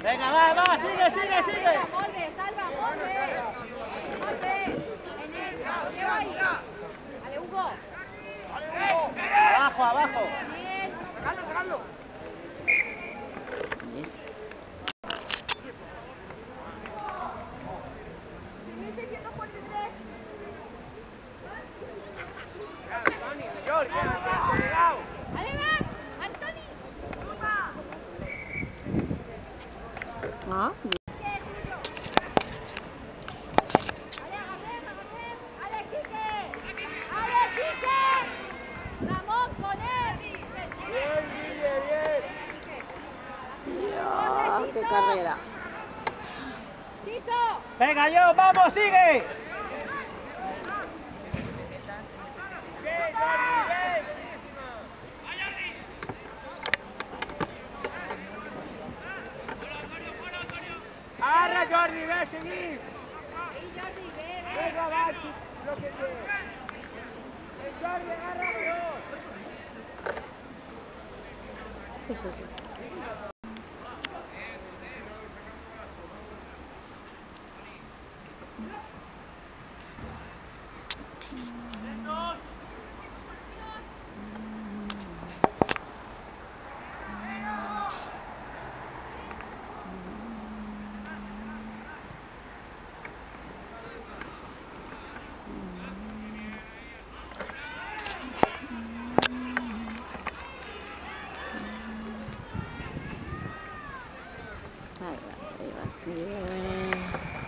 Venga, va, sigue. Molt bé, Salva, molt bé. Molt bé. Aneu ahí. Vale, Hugo. Abajo. Bien. Sacarlo. Vale, va. Antoni. Ah, Ale, Quique. Ramón, con él. Dios, qué carrera. Tito. Venga, yo, vamos, sigue. Arra, Jordi, ve, seguir. Sí, Jordi, ve. Venga, avanti, lo que quieres. Jordi, agárralo. ¿Qué es eso? Ahí vas, muy bien.